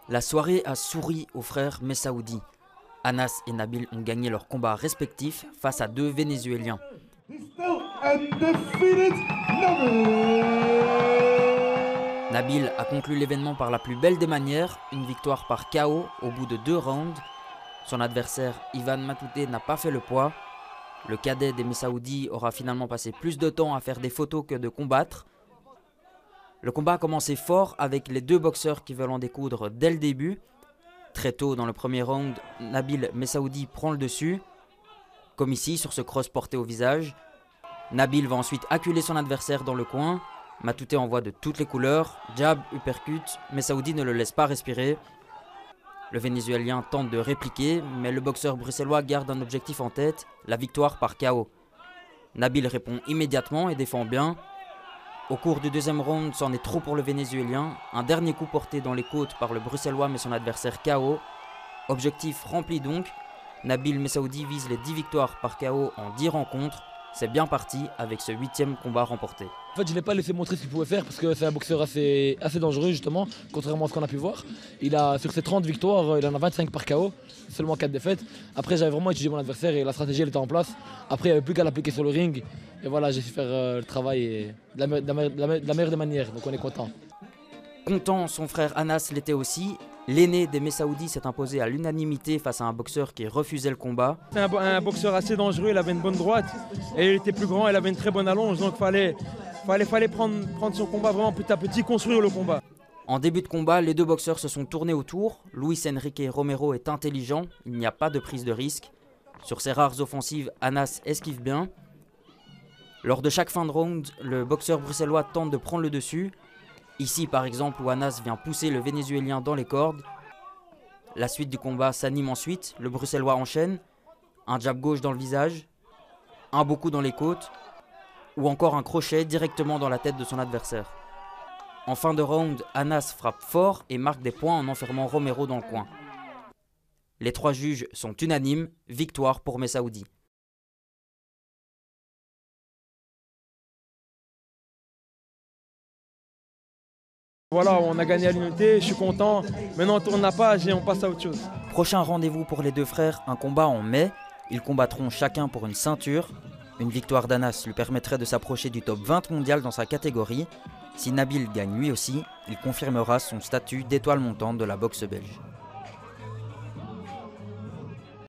La soirée a souri aux frères Messaoudi. Anas et Nabil ont gagné leurs combats respectifs face à deux Vénézuéliens. Nabil a conclu l'événement par la plus belle des manières, une victoire par KO au bout de 2 rounds. Son adversaire Ivan Matute n'a pas fait le poids. Le cadet des Messaoudi aura finalement passé plus de temps à faire des photos que de combattre. Le combat a commencé fort avec les deux boxeurs qui veulent en découdre dès le début. Très tôt dans le premier round, Nabil Messaoudi prend le dessus, comme ici sur ce cross porté au visage. Nabil va ensuite acculer son adversaire dans le coin. Matute envoie de toutes les couleurs, jab, uppercut, Messaoudi ne le laisse pas respirer. Le Vénézuélien tente de répliquer, mais le boxeur bruxellois garde un objectif en tête, la victoire par KO. Nabil répond immédiatement et défend bien. Au cours du deuxième round, c'en est trop pour le Vénézuélien. Un dernier coup porté dans les côtes par le bruxellois met son adversaire KO. Objectif rempli donc. Nabil Messaoudi vise les 10 victoires par KO en 10 rencontres. C'est bien parti avec ce 8e combat remporté. En fait, je ne l'ai pas laissé montrer ce qu'il pouvait faire parce que c'est un boxeur assez dangereux justement, contrairement à ce qu'on a pu voir. Sur ses 30 victoires, il en a 25 par KO, seulement 4 défaites. Après, j'avais vraiment étudié mon adversaire et la stratégie elle était en place. Après, il n'y avait plus qu'à l'appliquer sur le ring. Et voilà, j'ai su faire le travail de la meilleure des manières, donc on est content. Content, son frère Anas l'était aussi. L'aîné des Messaoudi s'est imposé à l'unanimité face à un boxeur qui refusait le combat. C'est un boxeur assez dangereux, il avait une bonne droite et il était plus grand, il avait une très bonne allonge, donc fallait prendre son combat vraiment petit à petit, construire le combat. En début de combat, les deux boxeurs se sont tournés autour. Luis Enrique Romero est intelligent, il n'y a pas de prise de risque. Sur ses rares offensives, Anas esquive bien. Lors de chaque fin de round, le boxeur bruxellois tente de prendre le dessus. Ici par exemple où Anas vient pousser le Vénézuélien dans les cordes. La suite du combat s'anime ensuite, le bruxellois enchaîne. Un jab gauche dans le visage, un beau coup dans les côtes, ou encore un crochet directement dans la tête de son adversaire. En fin de round, Anas frappe fort et marque des points en enfermant Romero dans le coin. Les 3 juges sont unanimes, victoire pour Messaoudi. Voilà, on a gagné à l'unité, je suis content. Maintenant on tourne la page et on passe à autre chose. Prochain rendez-vous pour les deux frères, un combat en mai. Ils combattront chacun pour une ceinture. Une victoire d'Anas lui permettrait de s'approcher du top 20 mondial dans sa catégorie. Si Nabil gagne lui aussi, il confirmera son statut d'étoile montante de la boxe belge.